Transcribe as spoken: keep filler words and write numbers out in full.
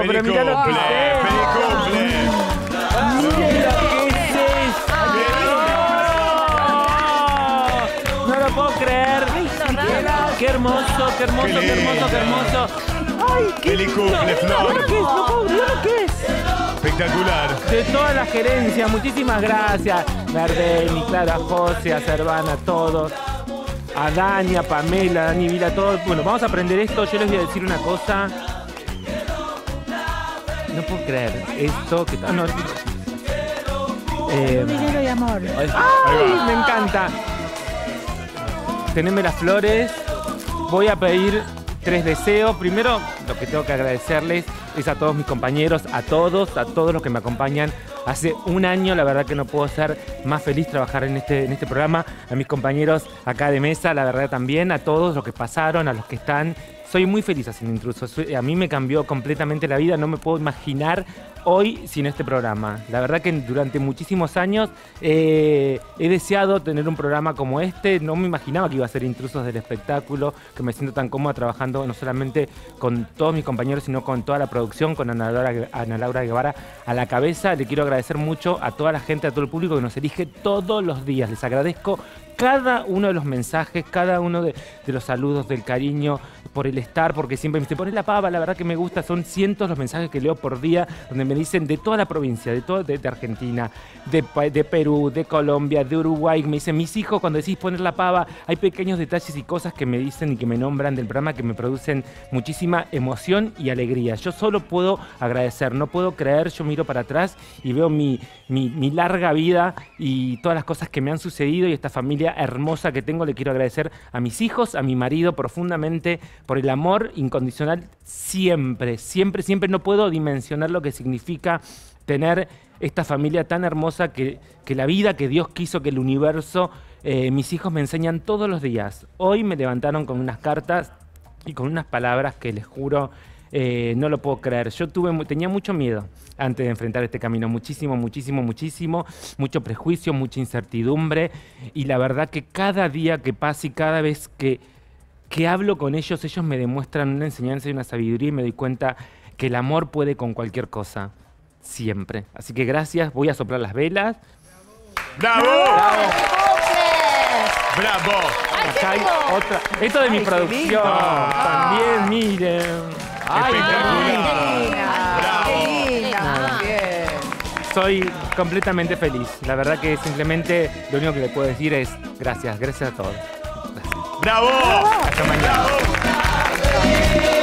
pero mirá lo que es esto. Miren lo que es esto. No, no lo puedo creer. Qué hermoso, qué hermoso, qué hermoso, qué hermoso. Ay, qué lindo. Flor. Lo que es, no puedo creer lo que es. Espectacular. De toda la gerencia, muchísimas gracias. Verdeni, claro, a José, a Cervana, a todos. A Dani, a Pamela, a Dani Vila, a todos. Bueno, vamos a aprender esto. Yo les voy a decir una cosa. No puedo creer esto que... Ah, no. Eh, Dinero y amor. ¡Ay! Me encanta. Teneme las flores. Voy a pedir tres deseos. Primero, lo que tengo que agradecerles es a todos mis compañeros, a todos, a todos los que me acompañan. Hace un año, la verdad que no puedo ser más feliz trabajar en este, en este programa. A mis compañeros acá de mesa, la verdad también, a todos los que pasaron, a los que están. Soy muy feliz haciendo Intrusos. A mí me cambió completamente la vida. No me puedo imaginar hoy sin este programa. La verdad que durante muchísimos años eh, he deseado tener un programa como este. No me imaginaba que iba a ser Intrusos del espectáculo, que me siento tan cómoda trabajando no solamente con todos mis compañeros, sino con toda la producción, con Ana Laura, Ana Laura Guevara a la cabeza. Le quiero agradecer mucho a toda la gente, a todo el público que nos elige todos los días. Les agradezco cada uno de los mensajes, cada uno de, de los saludos, del cariño, por el estar, porque siempre me dicen, poné la pava, la verdad que me gusta. Son cientos los mensajes que leo por día, donde me dicen de toda la provincia, de, todo, de, de Argentina, de, de Perú, de Colombia, de Uruguay. Me dicen, mis hijos, cuando decís poner la pava, hay pequeños detalles y cosas que me dicen y que me nombran del programa que me producen muchísima emoción y alegría. Yo solo puedo agradecer, no puedo creer. Yo miro para atrás y veo mi, mi, mi larga vida y todas las cosas que me han sucedido y esta familia hermosa que tengo. Le quiero agradecer a mis hijos, a mi marido profundamente por el amor incondicional siempre, siempre, siempre. No puedo dimensionar lo que significa tener esta familia tan hermosa que, que la vida, que Dios quiso, que el universo, eh, mis hijos me enseñan todos los días. Hoy me levantaron con unas cartas y con unas palabras que les juro, eh, no lo puedo creer. Yo tuve, tenía mucho miedo antes de enfrentar este camino, muchísimo, muchísimo, muchísimo, mucho prejuicio, mucha incertidumbre, y la verdad que cada día que pasa y cada vez que, que hablo con ellos, ellos me demuestran una enseñanza y una sabiduría y me doy cuenta que el amor puede con cualquier cosa, siempre. Así que gracias, voy a soplar las velas. ¡Bravo! ¡Bravo! ¡Bravo! Acá hay otra. Esto de mi producción. También, miren. ¡Ay, Qué linda. Bien. Soy completamente feliz. La verdad que simplemente lo único que le puedo decir es gracias, gracias a todos. Gracias. ¡Bravo! Hasta mañana. ¡Bravo!